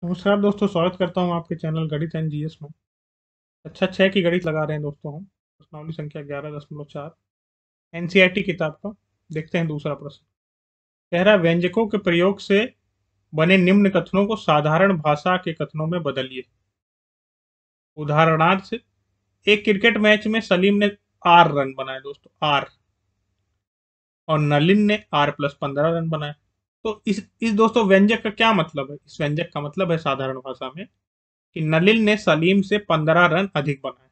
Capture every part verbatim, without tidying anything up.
नमस्कार दोस्तों, स्वागत करता हूँ आपके चैनल गणित एंड जीएस में। अच्छा, छः की गणित लगा रहे हैं दोस्तों हम। प्रश्नावली संख्या ग्यारह दशमलव चार, एनसीईआरटी किताब का। देखते हैं दूसरा प्रश्न। कह रहा है, व्यंजकों के प्रयोग से बने निम्न कथनों को साधारण भाषा के कथनों में बदलिए। उदाहरणार्थ, एक क्रिकेट मैच में सलीम ने आर रन बनाए दोस्तों, आर, और नलिन ने आर प्लस पंद्रह रन बनाए। तो इस इस दोस्तों व्यंजक का क्या मतलब है? इस व्यंजक का मतलब है साधारण भाषा में कि नलिन ने सलीम से पंद्रह रन अधिक बनाए,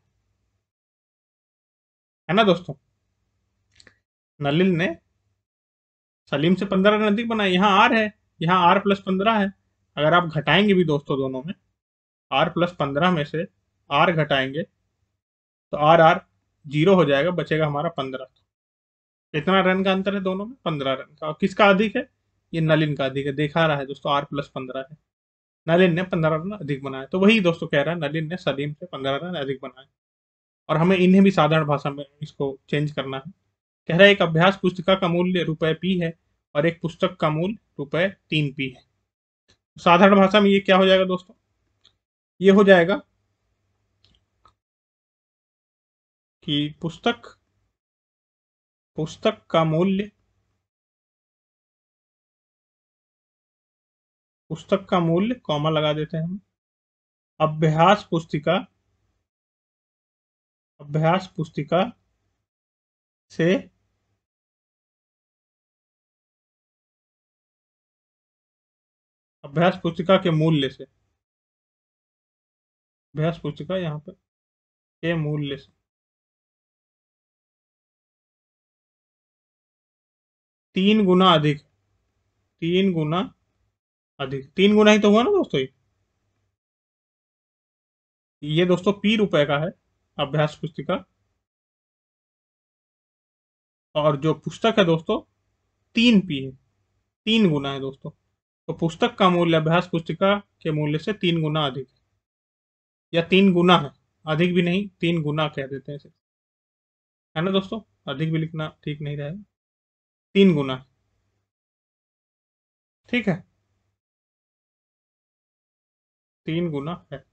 है ना दोस्तों। नलिन ने सलीम से पंद्रह रन अधिक बनाए। यहाँ आर है, यहाँ आर प्लस पंद्रह है। अगर आप घटाएंगे भी दोस्तों दोनों में, आर प्लस पंद्रह में से आर घटाएंगे तो आर आर जीरो हो जाएगा, बचेगा हमारा पंद्रह। कितना रन का अंतर है दोनों में? पंद्रह रन का। और किसका अधिक है? ये नलिन का अधिक है। देखा रहा है दोस्तों, आर प्लस पंद्रह है। नलिन ने पंद्रह रन अधिक बनाए, तो वही दोस्तों कह रहा है, नलिन ने सलीम से पंद्रह रन अधिक बनाए। और हमें इन्हें भी साधारण भाषा में इसको चेंज करना है। कह रहा है, एक अभ्यास पुस्तिका का मूल्य रुपए पी है और एक पुस्तक का मूल्य रुपए तीन पी है। साधारण भाषा में ये क्या हो जाएगा दोस्तों? ये हो जाएगा कि पुस्तक पुस्तक का मूल्य पुस्तक का मूल्य कॉमा लगा देते हैं हम। अभ्यास पुस्तिका अभ्यास पुस्तिका से अभ्यास पुस्तिका के मूल्य से अभ्यास पुस्तिका यहाँ पर के मूल्य से तीन गुना अधिक। तीन गुना अधिक, तीन गुना ही तो हुआ ना दोस्तों ये। ये दोस्तों पी रुपए का है, अभ्यास पुस्तिका। और जो पुस्तक है दोस्तों, तीन पी है, तीन गुना है दोस्तों। तो पुस्तक का मूल्य अभ्यास पुस्तिका के मूल्य से तीन गुना अधिक है, या तीन गुना है। अधिक भी नहीं, तीन गुना कह देते हैं इसे, है ना दोस्तों। अधिक भी लिखना ठीक नहीं रहेगा, तीन गुना है। ठीक है, तीन गुना है।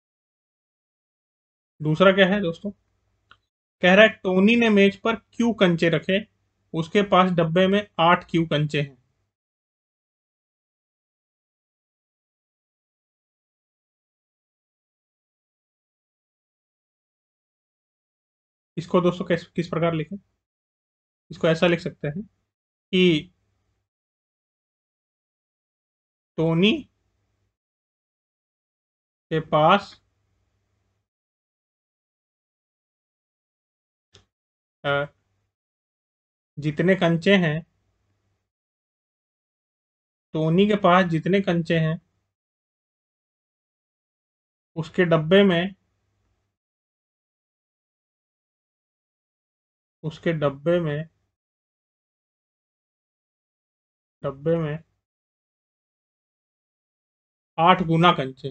दूसरा क्या है दोस्तों? कह रहा है, टोनी ने मेज पर क्यू कंचे रखे, उसके पास डब्बे में आठ क्यू कंचे हैं। इसको दोस्तों किस किस प्रकार लिखें? इसको ऐसा लिख सकते हैं कि टोनी के पास अ, जितने कंचे हैं टोनी के पास जितने कंचे हैं उसके डब्बे में उसके डब्बे में डब्बे में आठ गुना कंचे।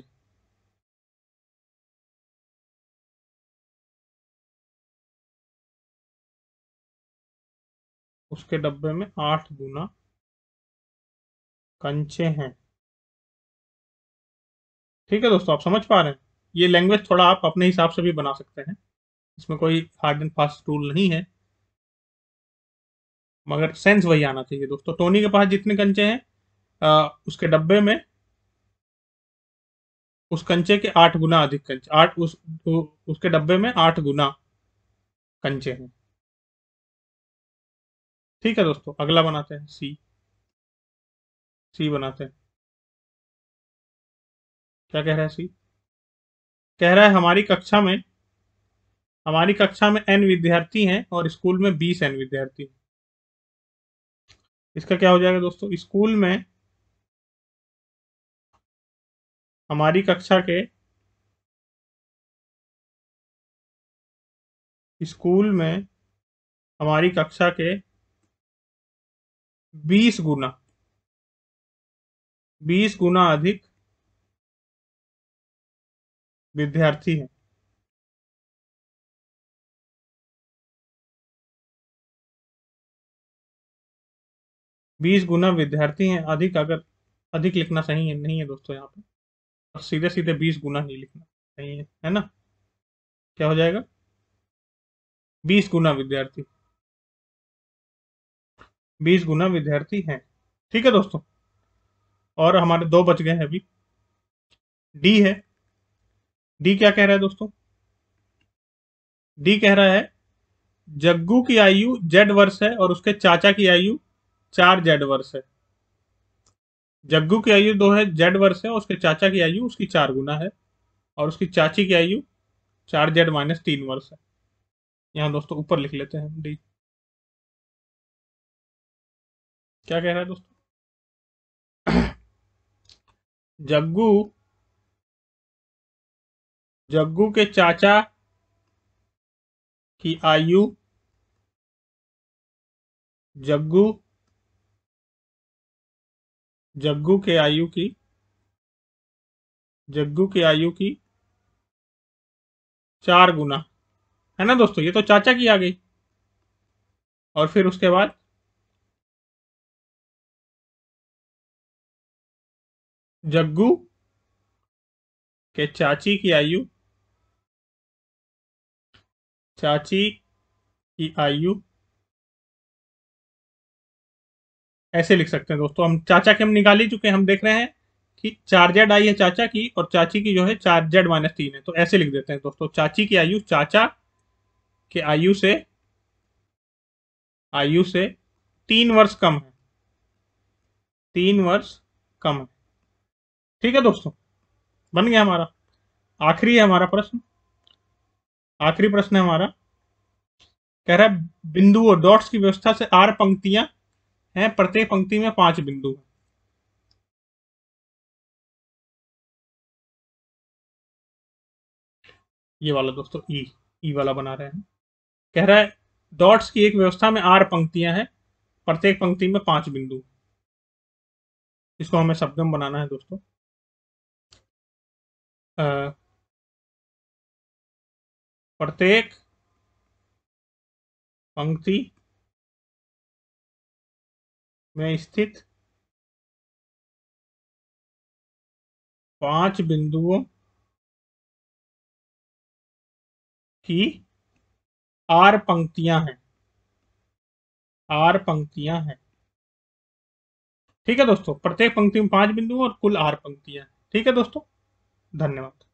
उसके डब्बे में आठ गुना कंचे हैं। ठीक है दोस्तों, आप समझ पा रहे हैं? ये लैंग्वेज थोड़ा आप अपने हिसाब से भी बना सकते हैं, इसमें कोई हार्ड एंड फास्ट रूल नहीं है, मगर सेंस वही आना चाहिए दोस्तों। टोनी के पास जितने कंचे हैं, अ, उसके डब्बे में उस कंचे के आठ गुना अधिक कंचे, आठ उस उ, उसके डब्बे में आठ गुना कंचे हैं। ठीक है दोस्तों, अगला बनाते हैं। सी सी बनाते हैं। क्या कह रहा है सी? कह रहा है, हमारी कक्षा में हमारी कक्षा में एन विद्यार्थी हैं और स्कूल में बीस एन विद्यार्थी हैं। इसका क्या हो जाएगा दोस्तों? स्कूल में हमारी कक्षा के स्कूल में हमारी कक्षा के बीस गुना बीस गुना अधिक विद्यार्थी हैं। बीस गुना विद्यार्थी हैं अधिक, अगर अधिक लिखना सही है नहीं है दोस्तों यहाँ पे। और सीधे सीधे बीस गुना ही लिखना चाहिए, है ना। क्या हो जाएगा, बीस गुना विद्यार्थी, बीस गुना विद्यार्थी हैं। ठीक है दोस्तों, और हमारे दो बच गए हैं अभी। डी है, डी क्या कह रहा है दोस्तों, डी कह रहा है जग्गू की आयु जेड वर्ष है और उसके चाचा की आयु चार जेड वर्ष है। जग्गू की आयु दो है, जेड वर्ष है, और उसके चाचा की आयु उसकी चार गुना है, और उसकी चाची की आयु चार जेड माइनस तीन वर्ष है। यहाँ दोस्तों ऊपर लिख लेते हैं डी। क्या कह रहा है दोस्तों, जग्गू जग्गू के चाचा की आयु, जग्गू जग्गू के आयु की जग्गू की आयु की चार गुना, है ना दोस्तों। ये तो चाचा की आ गई, और फिर उसके बाद जग्गू के चाची की आयु, चाची की आयु, ऐसे लिख सकते हैं दोस्तों। हम चाचा के हम निकाल ही चुके हैं, हम देख रहे हैं कि चार जेड आई है चाचा की, और चाची की जो है चार जेड माइनस तीन है, तो ऐसे लिख देते हैं दोस्तों, चाची की आयु चाचा के आयु से आयु से तीन वर्ष कम है, तीन वर्ष कम है। ठीक है दोस्तों, बन गया हमारा। आखिरी है हमारा प्रश्न, आखिरी प्रश्न है हमारा। कह रहा है बिंदुओं डॉट्स की व्यवस्था से आर पंक्तियां हैं, प्रत्येक पंक्ति में पांच बिंदु हैं। ये वाला दोस्तों ई ई वाला बना रहे हैं। कह रहा है डॉट्स की एक व्यवस्था में आर पंक्तियां हैं, प्रत्येक पंक्ति में पांच बिंदु। इसको हमें शब्दम बनाना है दोस्तों। अ, प्रत्येक पंक्ति में स्थित पांच बिंदुओं की आर पंक्तियां हैं, आर पंक्तियां हैं। ठीक है दोस्तों, प्रत्येक पंक्ति में पांच बिंदु और कुल आर पंक्तियां। ठीक है दोस्तों, धन्यवाद।